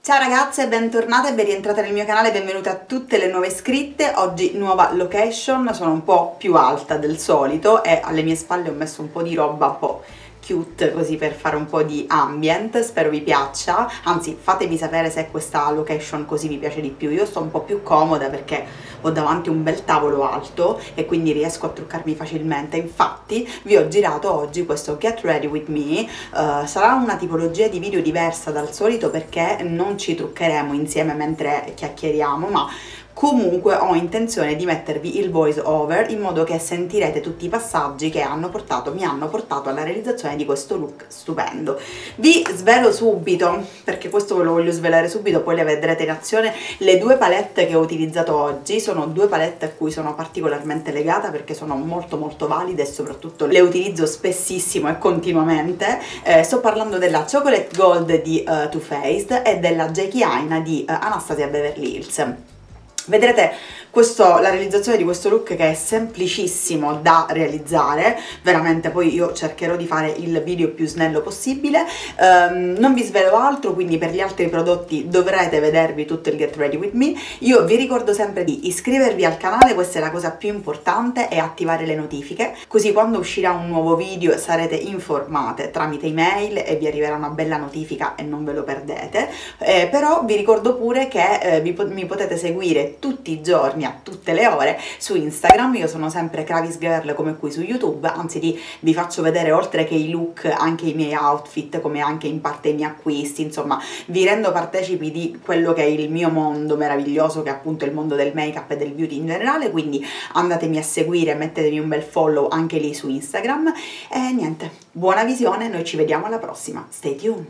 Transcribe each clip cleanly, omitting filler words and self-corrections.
Ciao ragazze, bentornate e ben rientrate nel mio canale, benvenute a tutte le nuove iscritte. Oggi nuova location, sono un po' più alta del solito e alle mie spalle ho messo un po' di roba un po' cute così per fare un po' di ambient, spero vi piaccia, anzi fatemi sapere se questa location così vi piace di più. Io sto un po' più comoda perché ho davanti un bel tavolo alto e quindi riesco a truccarmi facilmente. Infatti vi ho girato oggi questo Get Ready With Me, sarà una tipologia di video diversa dal solito perché non ci truccheremo insieme mentre chiacchieriamo, ma comunque ho intenzione di mettervi il voice over in modo che sentirete tutti i passaggi che mi hanno portato alla realizzazione di questo look stupendo. Vi svelo subito, perché questo ve lo voglio svelare subito, poi le vedrete in azione. Le due palette che ho utilizzato oggi sono due palette a cui sono particolarmente legata perché sono molto valide e soprattutto le utilizzo spessissimo e continuamente. Sto parlando della Chocolate Gold di Too Faced e della Jackie Aina di Anastasia Beverly Hills. Vedrete la realizzazione di questo look che è semplicissimo da realizzare, veramente. Poi io cercherò di fare il video più snello possibile. Non vi svelo altro, quindi per gli altri prodotti dovrete vedervi tutto il Get Ready With Me. Io vi ricordo sempre di iscrivervi al canale, questa è la cosa più importante, e attivare le notifiche, così quando uscirà un nuovo video sarete informate tramite email e vi arriverà una bella notifica e non ve lo perdete. Però vi ricordo pure che mi potete seguire tutti i giorni a tutte le ore su Instagram. Io sono sempre Kravis Girl come qui su YouTube, anzi vi faccio vedere oltre che i look anche i miei outfit, come anche in parte i miei acquisti, insomma vi rendo partecipi di quello che è il mio mondo meraviglioso, che è appunto il mondo del make up e del beauty in generale. Quindi andatemi a seguire, mettetemi un bel follow anche lì su Instagram e niente, buona visione, noi ci vediamo alla prossima, stay tuned!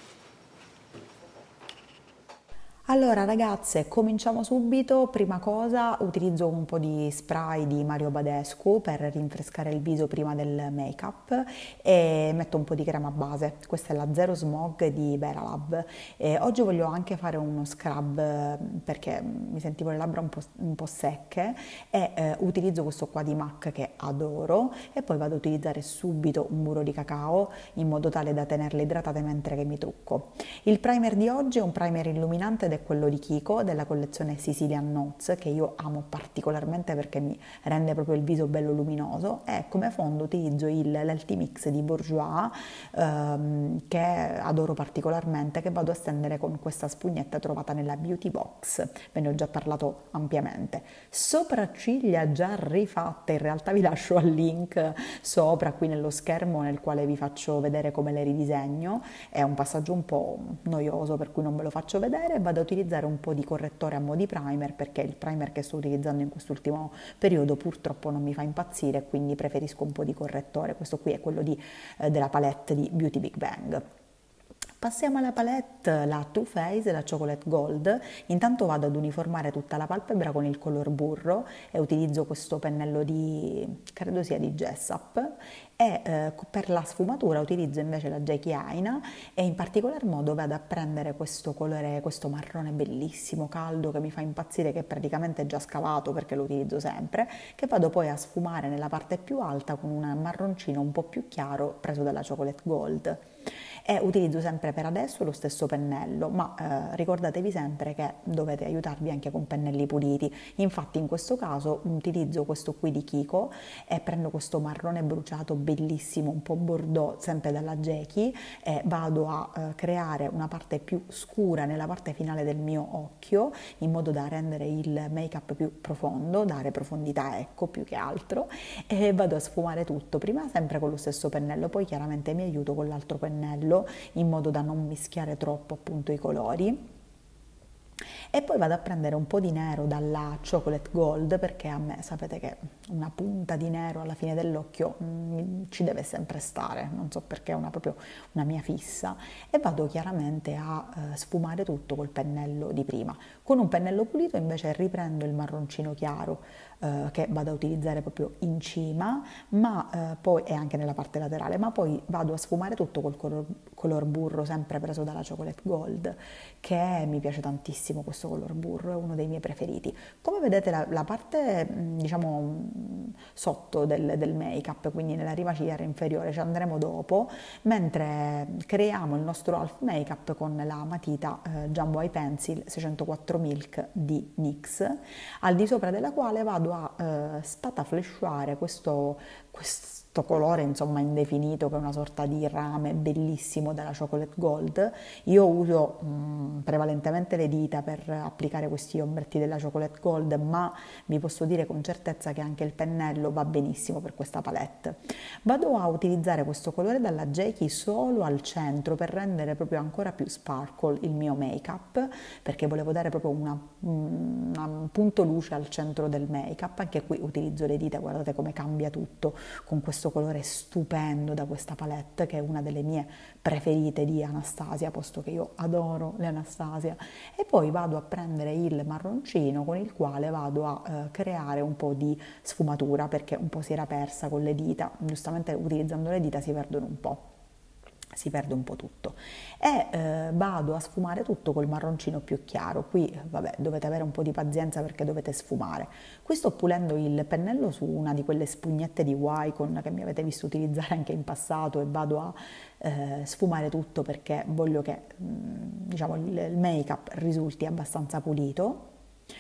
Allora ragazze, cominciamo subito. Prima cosa utilizzo un po' di spray di Mario Badescu per rinfrescare il viso prima del make up e metto un po' di crema base. Questa è la Zero Smog di Veralab. Oggi voglio anche fare uno scrub perché mi sentivo le labbra un po' secche e utilizzo questo qua di MAC che adoro, e poi vado ad utilizzare subito un burro di cacao in modo tale da tenerle idratate mentre che mi trucco. Il primer di oggi è un primer illuminante ed è quello di Kiko della collezione Sicilian Notes, che io amo particolarmente perché mi rende proprio il viso bello luminoso, e come fondo utilizzo l'Altimix di Bourjois che adoro particolarmente, che vado a stendere con questa spugnetta trovata nella Beauty Box, ve ne ho già parlato ampiamente. Sopracciglia già rifatte, in realtà vi lascio al link sopra qui nello schermo nel quale vi faccio vedere come le ridisegno. È un passaggio un po' noioso per cui non ve lo faccio vedere. Vado a utilizzare un po' di correttore a mo' di primer perché il primer che sto utilizzando in quest'ultimo periodo purtroppo non mi fa impazzire, quindi preferisco un po' di correttore. Questo qui è quello della palette di Beauty Big Bang. Passiamo alla palette, la Too Faced, la Chocolate Gold. Intanto vado ad uniformare tutta la palpebra con il color burro e utilizzo questo pennello credo sia di Jessup, e per la sfumatura utilizzo invece la Jackie Aina, e in particolar modo vado a prendere questo colore, questo marrone bellissimo caldo che mi fa impazzire, che è praticamente già scavato perché lo utilizzo sempre, che vado poi a sfumare nella parte più alta con un marroncino un po' più chiaro preso dalla Chocolate Gold. E utilizzo sempre per adesso lo stesso pennello, ma ricordatevi sempre che dovete aiutarvi anche con pennelli puliti. Infatti in questo caso utilizzo questo qui di Kiko e prendo questo marrone bruciato bellissimo, un po' bordeaux, sempre dalla Jackie, e vado a creare una parte più scura nella parte finale del mio occhio in modo da rendere il make up più profondo, dare profondità, ecco, più che altro, e vado a sfumare tutto, prima sempre con lo stesso pennello, poi chiaramente mi aiuto con l'altro pennello in modo da non mischiare troppo appunto i colori. E poi vado a prendere un po' di nero dalla Chocolate Gold perché a me sapete che una punta di nero alla fine dell'occhio ci deve sempre stare, non so perché è proprio una mia fissa, e vado chiaramente a sfumare tutto col pennello di prima. Con un pennello pulito invece riprendo il marroncino chiaro che vado a utilizzare proprio in cima, ma poi e anche nella parte laterale, ma poi vado a sfumare tutto col color burro sempre preso dalla Chocolate Gold, che mi piace tantissimo questo questo color burro, è uno dei miei preferiti. Come vedete la parte diciamo sotto del make-up, quindi nella riva ciliare inferiore, ci andremo dopo, mentre creiamo il nostro half make-up con la matita Jumbo Eye Pencil 604 Milk di NYX, al di sopra della quale vado a spataflesciare questo colore insomma indefinito, che è una sorta di rame bellissimo della Chocolate Gold. Io uso prevalentemente le dita per applicare questi ombretti della Chocolate Gold, ma vi posso dire con certezza che anche il pennello va benissimo per questa palette. Vado a utilizzare questo colore dalla Jakey solo al centro per rendere proprio ancora più sparkle il mio make up, perché volevo dare proprio un punto luce al centro del make up. Anche qui utilizzo le dita, guardate come cambia tutto con questo colore stupendo da questa palette, che è una delle mie preferite di Anastasia, posto che io adoro le Anastasia. E poi vado a prendere il marroncino con il quale vado a creare un po' di sfumatura, perché un po' si era persa con le dita, giustamente utilizzando le dita si perdono un po'. Si perde un po' tutto e vado a sfumare tutto col marroncino più chiaro. Qui vabbè, dovete avere un po' di pazienza perché dovete sfumare. Qui sto pulendo il pennello su una di quelle spugnette di Wycon che mi avete visto utilizzare anche in passato, e vado a sfumare tutto perché voglio che diciamo il make up risulti abbastanza pulito.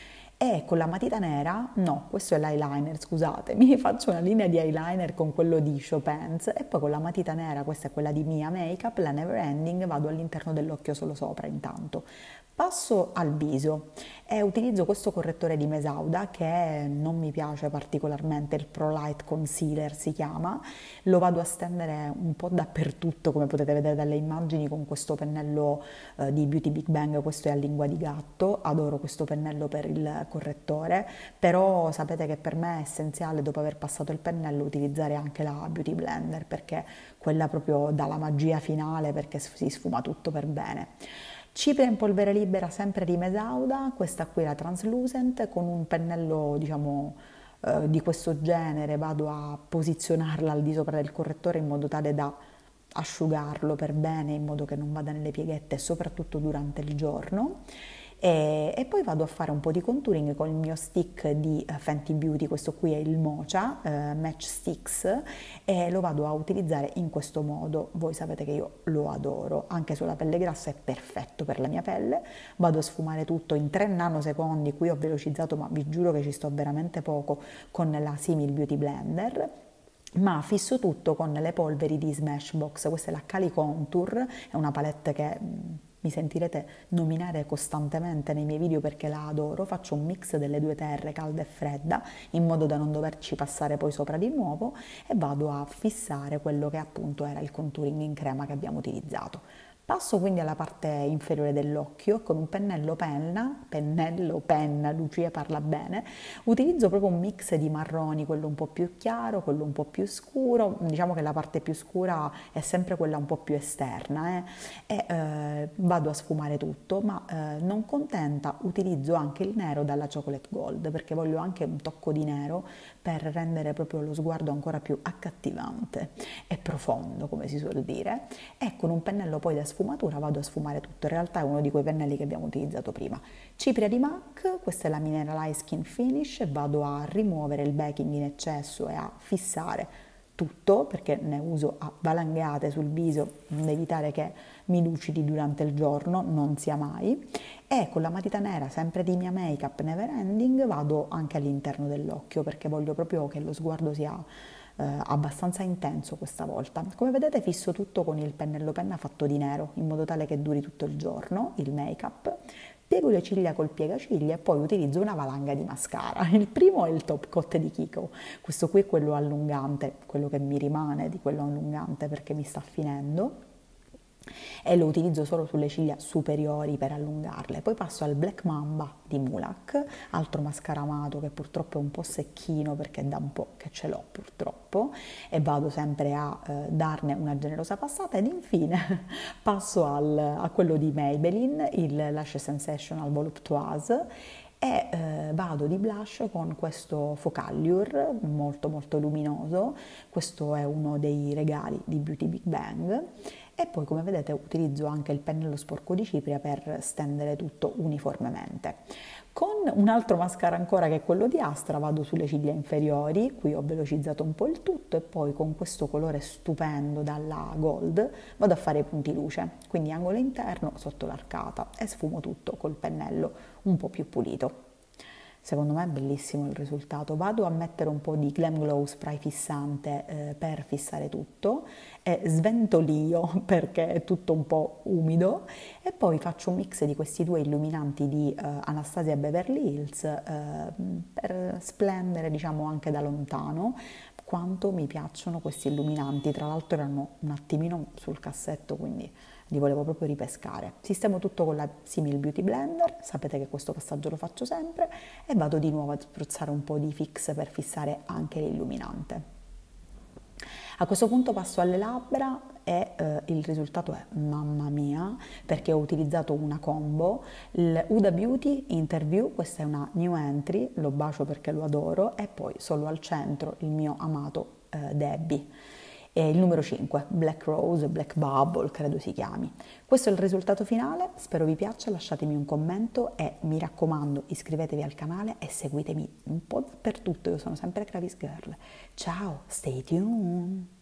E con la matita nera, no, questo è l'eyeliner, scusatemi, faccio una linea di eyeliner con quello di Chopin's, e poi con la matita nera, questa è quella di Mia Makeup, la Never Ending, vado all'interno dell'occhio solo sopra intanto. Passo al viso e utilizzo questo correttore di Mesauda che non mi piace particolarmente, il Pro Light Concealer si chiama. Lo vado a stendere un po' dappertutto, come potete vedere dalle immagini, con questo pennello di Beauty Big Bang. Questo è a lingua di gatto, adoro questo pennello per il correttore, però sapete che per me è essenziale, dopo aver passato il pennello, utilizzare anche la Beauty Blender, perché quella proprio dà la magia finale, perché si sfuma tutto per bene. Cipria in polvere libera sempre di Mesauda, questa qui è la Translucent, con un pennello diciamo di questo genere vado a posizionarla al di sopra del correttore in modo tale da asciugarlo per bene, in modo che non vada nelle pieghette, soprattutto durante il giorno. E poi vado a fare un po' di contouring con il mio stick di Fenty Beauty, questo qui è il Mocha Match Sticks, e lo vado a utilizzare in questo modo. Voi sapete che io lo adoro, anche sulla pelle grassa è perfetto per la mia pelle. Vado a sfumare tutto in 3 nanosecondi, qui ho velocizzato ma vi giuro che ci sto veramente poco con la Simil Beauty Blender, ma fisso tutto con le polveri di Smashbox. Questa è la Cali Contour, è una palette che mi sentirete nominare costantemente nei miei video perché la adoro. Faccio un mix delle due terre, calda e fredda, in modo da non doverci passare poi sopra di nuovo, e vado a fissare quello che appunto era il contouring in crema che abbiamo utilizzato. Passo quindi alla parte inferiore dell'occhio con un penna, Lucia parla bene, utilizzo proprio un mix di marroni, quello un po' più chiaro, quello un po' più scuro. Diciamo che la parte più scura è sempre quella un po' più esterna, vado a sfumare tutto, ma non contenta, utilizzo anche il nero dalla Chocolate Gold, perché voglio anche un tocco di nero per rendere proprio lo sguardo ancora più accattivante e profondo, come si suol dire, e con un pennello poi da sfumatura vado a sfumare tutto. In realtà è uno di quei pennelli che abbiamo utilizzato prima. Cipria di MAC, questa è la Mineralize Skin Finish, e vado a rimuovere il baking in eccesso e a fissare tutto, perché ne uso a valangate sul viso, da evitare che mi lucidi durante il giorno, non sia mai. E con la matita nera, sempre di Mia Makeup Never Ending, vado anche all'interno dell'occhio, perché voglio proprio che lo sguardo sia abbastanza intenso questa volta. Come vedete fisso tutto con il pennello penna fatto di nero, in modo tale che duri tutto il giorno il make-up. Piego le ciglia col piegaciglia e poi utilizzo una valanga di mascara. Il primo è il Top Coat di Kiko, questo qui è quello allungante, quello che mi rimane di quello allungante perché mi sta finendo, e lo utilizzo solo sulle ciglia superiori per allungarle. Poi passo al Black Mamba di Mulac, altro mascara amato che purtroppo è un po' secchino perché è da un po' che ce l'ho purtroppo, e vado sempre a darne una generosa passata. Ed infine passo a quello di Maybelline, il Lash Sensational Voluptuoise, e vado di blush con questo Focallure molto molto luminoso. Questo è uno dei regali di Beauty Big Bang, e poi come vedete utilizzo anche il pennello sporco di cipria per stendere tutto uniformemente. Con un altro mascara ancora che è quello di Astra vado sulle ciglia inferiori, qui ho velocizzato un po' il tutto e poi con questo colore stupendo dalla Gold vado a fare i punti luce, quindi angolo interno sotto l'arcata e sfumo tutto col pennello un po' più pulito. Secondo me è bellissimo il risultato. Vado a mettere un po' di Glam Glow spray fissante per fissare tutto, e sventolio perché è tutto un po' umido e poi faccio un mix di questi due illuminanti di Anastasia Beverly Hills per splendere diciamo anche da lontano quanto mi piacciono questi illuminanti. Tra l'altro erano un attimino sul cassetto, quindi li volevo proprio ripescare. Sistemo tutto con la Simil Beauty Blender, sapete che questo passaggio lo faccio sempre, e vado di nuovo a spruzzare un po' di fix per fissare anche l'illuminante. A questo punto passo alle labbra e il risultato è mamma mia, perché ho utilizzato una combo, il Huda Beauty Interview, questa è una new entry, lo bacio perché lo adoro, e poi solo al centro il mio amato Debbie. E il numero 5, Black Rose, Black Bubble, credo si chiami. Questo è il risultato finale, spero vi piaccia, lasciatemi un commento e mi raccomando iscrivetevi al canale e seguitemi un po' dappertutto, io sono sempre Kravis Girl. Ciao, stay tuned!